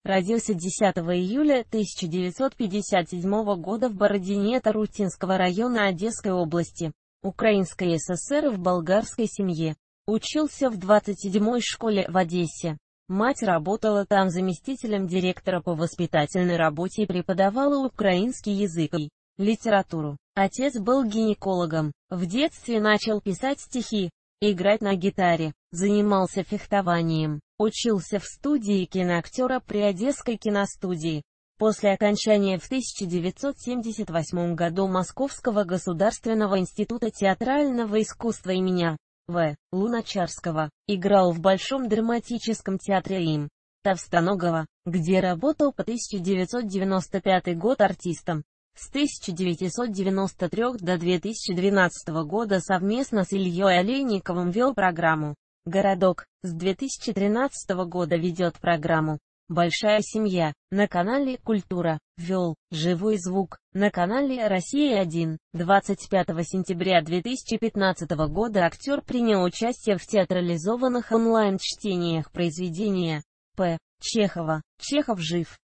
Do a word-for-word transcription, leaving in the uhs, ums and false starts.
Родился десятого июля тысяча девятьсот пятьдесят седьмого года в Бородине Тарутинского района Одесской области, Украинской ССР в болгарской семье. Учился в двадцать седьмой школе в Одессе. Мать работала там заместителем директора по воспитательной работе и преподавала украинский язык и литературу. Отец был гинекологом. В детстве начал писать стихи, играть на гитаре, занимался фехтованием, учился в студии киноактера при Одесской киностудии. После окончания в тысяча девятьсот семьдесят восьмом году Московского государственного института театрального искусства имени В. Луначарского, играл в Большом драматическом театре им. Товстоногова, где работал по тысяча девятьсот девяносто пятый год артистом. С тысяча девятьсот девяносто третьего до две тысячи двенадцатого года совместно с Ильей Олейниковым вел программу «Городок», с две тысячи тринадцатого года ведет программу «Большая семья» на канале «Культура», вел «Живой звук» на канале «Россия один». двадцать пятого сентября две тысячи пятнадцатого года актер принял участие в театрализованных онлайн-чтениях произведения П. Чехова «Чехов жив».